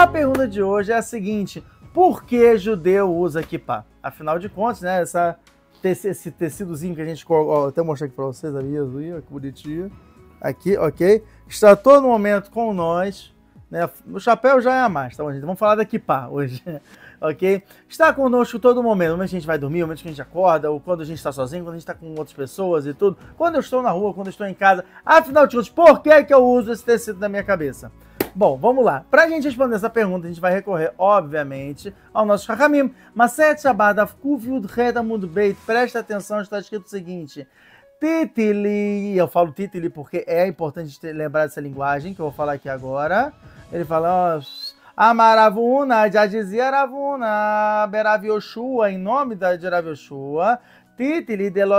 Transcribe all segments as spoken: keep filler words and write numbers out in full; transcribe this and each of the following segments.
pergunta de hoje é a seguinte: por que judeu usa kippah? Afinal de contas, né, essa, esse tecidozinho que a gente coloca, ó, até mostrar aqui pra vocês ali, azul, que bonitinho. Aqui, ok? Está todo momento com nós, né? O chapéu já é a mais, tá bom, gente? Vamos falar da kippah hoje, ok? Está conosco todo momento, no momento que a gente vai dormir, no momento que a gente acorda, ou quando a gente está sozinho, quando a gente está com outras pessoas e tudo, quando eu estou na rua, quando eu estou em casa. Afinal de contas, por que que eu uso esse tecido na minha cabeça? Bom, vamos lá. Para a gente responder essa pergunta, a gente vai recorrer, obviamente, ao nosso Chachamim. Maset Shabbat, Daf Kuf Yud Het Amud Beit. Presta atenção, está escrito o seguinte: Titili, eu falo Titili porque é importante lembrar dessa linguagem que eu vou falar aqui agora. Ele fala, ó, Amaravuna, já dizia Ravuna, Berav Yoshua, em nome da de Rav Yoshua, Titili de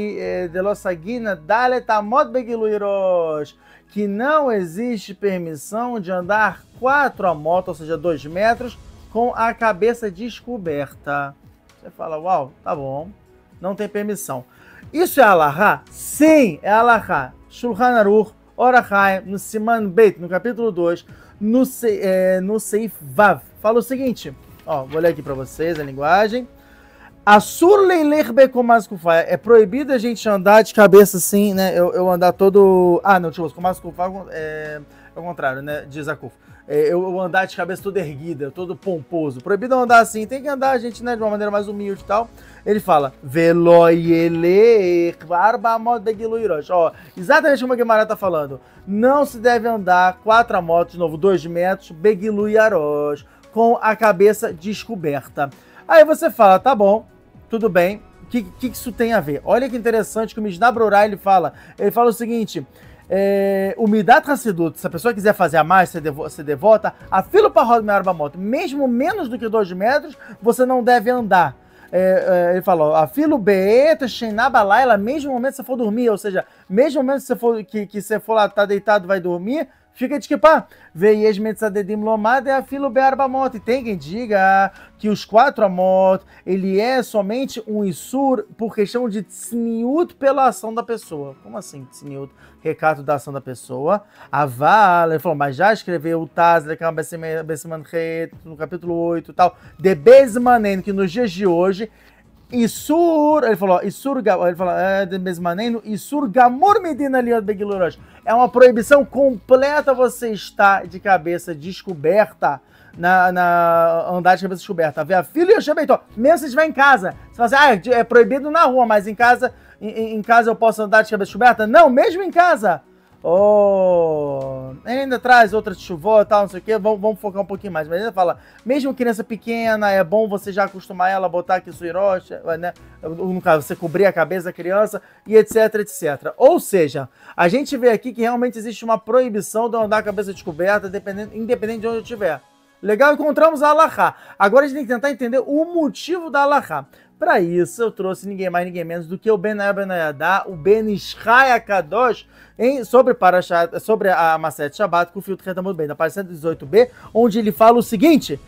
Losagina Daletamot Begiluirosh, que não existe permissão de andar quatro a moto, ou seja, dois metros, com a cabeça descoberta. Você fala, uau, tá bom, não tem permissão. Isso é alahá? Sim, é alahá. Shulchan Aruch, Orachai, no Siman Beit, no capítulo dois, no, é, no Seif Vav, fala o seguinte, ó, vou ler aqui para vocês a linguagem. Assur leiler bekomas kufay. É proibido a gente andar de cabeça assim, né? Eu, eu andar todo... Ah, não, tipo, komas kufay é, é o contrário, né? De Zakuf. É, eu, eu andar de cabeça toda erguida, todo pomposo. Proibido andar assim. Tem que andar a gente, né, de uma maneira mais humilde e tal. Ele fala, veloyeler arbamot begiluirosh. Ó, exatamente como a Guimarães tá falando. Não se deve andar quatro a moto, de novo, dois metros, begiluirosh, com a cabeça descoberta. Aí você fala, tá bom, tudo bem, o que, que isso tem a ver? Olha que interessante que o Mishnah Brurah, ele fala, ele fala o seguinte, é, o Midat Hassidut, se a pessoa quiser fazer a mais, ser, devo, ser devota, a filo parrod me arba moto, mesmo menos do que dois metros, você não deve andar. É, é, ele falou, a filo beeta sheinabalayla, mesmo momento que você for dormir, ou seja, mesmo momento que você for, que, que você for lá, tá deitado, vai dormir, fica de kippah. Veies metzadedim lomad é a filo be'arba mot. E tem quem diga que os quatro amot, ele é somente um isur por questão de tzniut pela ação da pessoa. Como assim tzniut? Recato da ação da pessoa. Aval, ele falou, mas já escreveu o Taz, no capítulo oito e tal, de Bezmanen, que nos dias de hoje, Isur, ele falou, Isur, ele falou, é, de Bezmaneno, Isur Gamur Medina Liad Begilurosh. É uma proibição completa você estar de cabeça descoberta, na, na andar de cabeça descoberta. Ver a filha e eu chamei, então, mesmo se estiver em casa. Você fala assim, ah, é proibido na rua, mas em casa, em, em casa eu posso andar de cabeça descoberta? Não, mesmo em casa. Oh, ainda traz outra chuvó e tal, não sei o que, vamos, vamos focar um pouquinho mais. Mas ainda fala, mesmo criança pequena, é bom você já acostumar ela a botar aqui sua irocha, né? No caso, você cobrir a cabeça da criança e etc, etcétera. Ou seja, a gente vê aqui que realmente existe uma proibição de eu andar com a cabeça descoberta, independente de onde eu estiver. Legal, encontramos a alahá. Agora a gente tem que tentar entender o motivo da alahá. Para isso, eu trouxe ninguém mais, ninguém menos do que o Benaya Benayadá, o Ben Ishai Akadosh, em, sobre, Parashat, sobre a Maset Shabbat, com o filtro Retamud Ben, na página cento e dezoito b, onde ele fala o seguinte,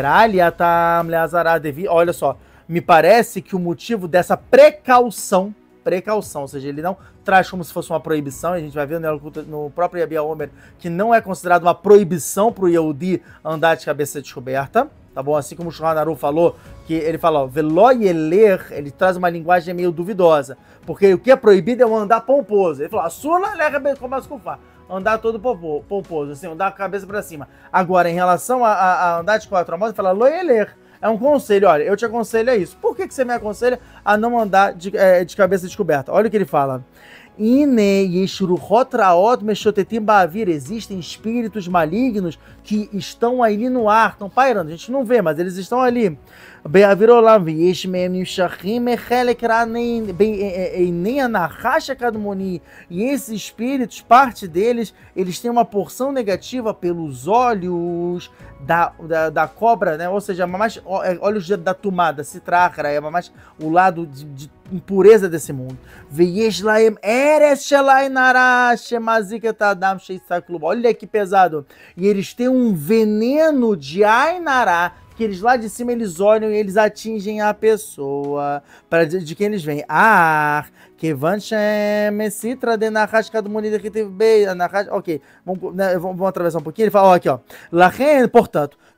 olha só, me parece que o motivo dessa precaução, precaução, ou seja, ele não traz como se fosse uma proibição, a gente vai ver no, no próprio Yabia Omer, que não é considerado uma proibição para o Yehudi andar de cabeça descoberta, tá bom? Assim como o Shulchan Aruch falou, que ele fala, ó, veloyeler, ele traz uma linguagem meio duvidosa, porque o que é proibido é o andar pomposo. Ele falou, a sua andar todo pomposo, assim, andar com a cabeça para cima. Agora, em relação a, a, a andar de quatro mãos, ele fala, loyeler, é um conselho, olha, eu te aconselho a isso. Por que, que você me aconselha a não andar de, é, de cabeça descoberta? Olha o que ele fala. Existem espíritos malignos que estão ali no ar, estão pairando, a gente não vê, mas eles estão ali. E esses espíritos, parte deles, eles têm uma porção negativa pelos olhos da, da, da cobra, né? Ou seja, mais olhos da tomada, citracra, é mais o lado de, de impureza desse mundo. Olha que pesado. E eles têm um veneno de Ainará, que eles lá de cima eles olham e eles atingem a pessoa. Para de, de quem eles vêm? Ah, que Mesitra de Nahash Kadmoni de Ok, vamos, né, vamos, vamos atravessar um pouquinho. Ele fala, ó, aqui, ó. Lachen, portanto,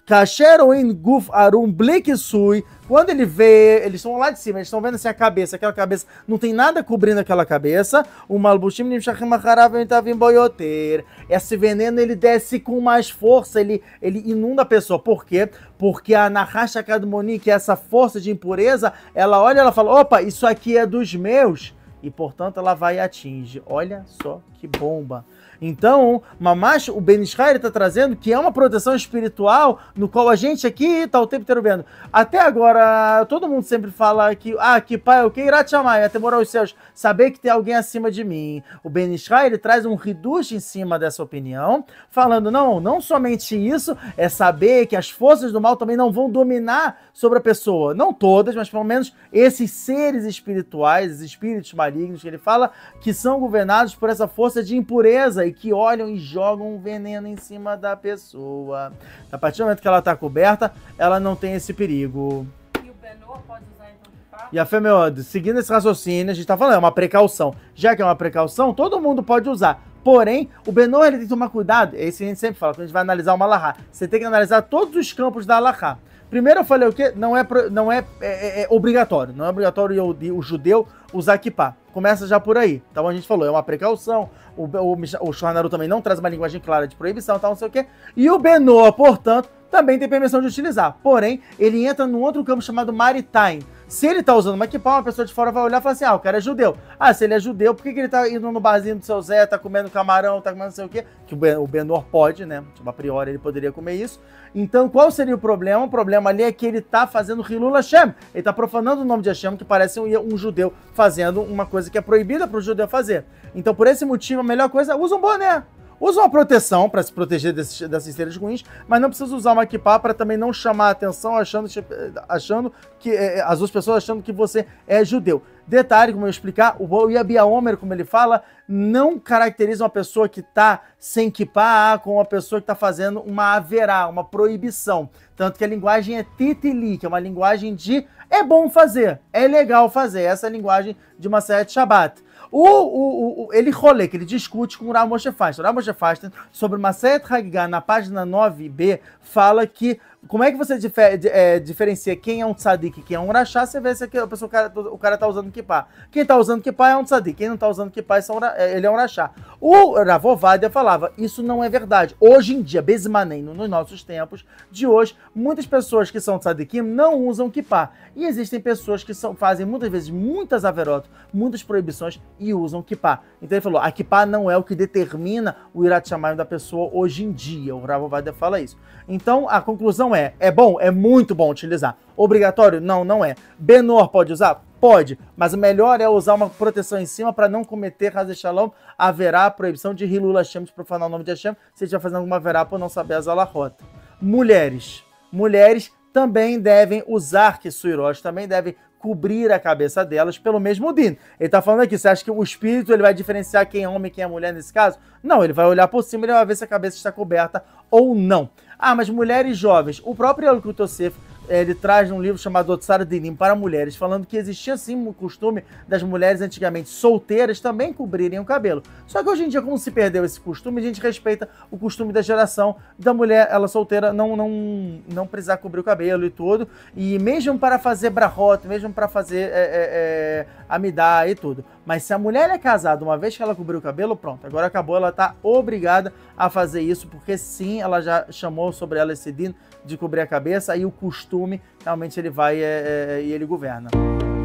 Kasher Oin Guf Arum Blikisui, quando ele vê, eles estão lá de cima, eles estão vendo assim a cabeça, aquela cabeça, não tem nada cobrindo aquela cabeça, o Malbushim Nimshachim Acharav Entavim Boyoter, esse veneno ele desce com mais força, ele, ele inunda a pessoa, por quê? Porque a Nahash Kadmoni, que é essa força de impureza, ela olha e ela fala, opa, isso aqui é dos meus, e portanto ela vai e atinge, olha só que bomba. Então, Mamash, o Ben Israel está trazendo que é uma proteção espiritual no qual a gente aqui está o tempo inteiro vendo. Até agora, todo mundo sempre fala que, ah, que pai, o que irá te chamar, é temor aos céus, saber que tem alguém acima de mim. O Ben Israel ele traz um reduche em cima dessa opinião, falando, não, não somente isso, é saber que as forças do mal também não vão dominar sobre a pessoa. Não todas, mas pelo menos esses seres espirituais, esses espíritos malignos que ele fala, que são governados por essa força de impureza e que olham e jogam um veneno em cima da pessoa. A partir do momento que ela está coberta, ela não tem esse perigo. E o Benor pode usar então que fala? E a Femeod, seguindo esse raciocínio, a gente está falando, é uma precaução. Já que é uma precaução, todo mundo pode usar. Porém, o Benor ele tem que tomar cuidado, é isso que a gente sempre fala, quando a gente vai analisar uma Alahá. Você tem que analisar todos os campos da Alahá. Primeiro eu falei o quê? Não é, não é, é, é obrigatório. Não é obrigatório o, o judeu usar kippah. Começa já por aí. Então a gente falou, é uma precaução. O, o, o Shulchan Aruch também não traz uma linguagem clara de proibição, tal, não sei o quê. E o Benor, portanto, também tem permissão de utilizar. Porém, ele entra num outro campo chamado maritime. Se ele tá usando uma kippah, uma pessoa de fora vai olhar e falar assim, ah, o cara é judeu. Ah, se ele é judeu, por que, que ele tá indo no barzinho do seu Zé, tá comendo camarão, tá comendo não sei o quê? Que o Benor pode, né? A priori ele poderia comer isso. Então, qual seria o problema? O problema ali é que ele tá fazendo Hilul Hashem. Ele tá profanando o nome de Hashem, que parece um, um judeu fazendo uma coisa que é proibida para o judeu fazer. Então, por esse motivo, a melhor coisa é usa um boné. Usa uma proteção para se proteger desses, dessas seres ruins, mas não precisa usar uma kippah para também não chamar a atenção achando, achando que é, as duas pessoas achando que você é judeu. Detalhe, como eu explicar, o Yabia Omer, como ele fala, não caracteriza uma pessoa que está sem kippah com uma pessoa que está fazendo uma averá, uma proibição. Tanto que a linguagem é titili, que é uma linguagem de é bom fazer, é legal fazer. Essa é a linguagem de uma Masechet Shabbat. O, o, o, ele rolê, que ele discute com o Rav Moshe Feinstein. O Rav Moshe Feinstein, sobre Masechet Hagigah, na página nove b, fala que como é que você difer, é, diferencia quem é um tzadik e quem é um rachá? Você vê se a pessoa, o, cara, o cara tá usando kippah. Quem tá usando kippah é um tzadik, quem não tá usando kippah ele é um rachá. O Rav Ovadia falava, isso não é verdade. Hoje em dia, Bezmanem, nos nossos tempos de hoje, muitas pessoas que são tzadikim não usam kippah. E existem pessoas que são, fazem muitas vezes muitas averotas, muitas proibições e usam kippah. Então ele falou, a kippah não é o que determina o Irat Shamayim da pessoa hoje em dia. O Rav Ovadia fala isso. Então a conclusão é, é bom? É muito bom utilizar. Obrigatório? Não, não é. Benor pode usar? Pode, mas o melhor é usar uma proteção em cima para não cometer Haz Shalom, haverá a proibição de Hilul Hashem, de profanar o nome de Hashem, se estiver fazendo alguma haverá por não saber as alahot. Mulheres. Mulheres também devem usar Kissuirosh, também devem cobrir a cabeça delas pelo mesmo din. Ele está falando aqui, você acha que o espírito ele vai diferenciar quem é homem e quem é mulher nesse caso? Não, ele vai olhar por cima e ele vai ver se a cabeça está coberta ou não. Ah, mas mulheres jovens, o próprio Yalkut Yosef, ele traz um livro chamado Otsar Dinim para mulheres, falando que existia sim o costume das mulheres antigamente solteiras também cobrirem o cabelo. Só que hoje em dia, como se perdeu esse costume, a gente respeita o costume da geração da mulher, ela solteira, não, não, não precisar cobrir o cabelo e tudo. E mesmo para fazer brahot, mesmo para fazer é, é, é, amidá e tudo. Mas se a mulher é casada, uma vez que ela cobriu o cabelo, pronto, agora acabou, ela está obrigada a fazer isso, porque sim, ela já chamou sobre ela esse din de cobrir a cabeça, aí o costume realmente ele vai é, é, e ele governa.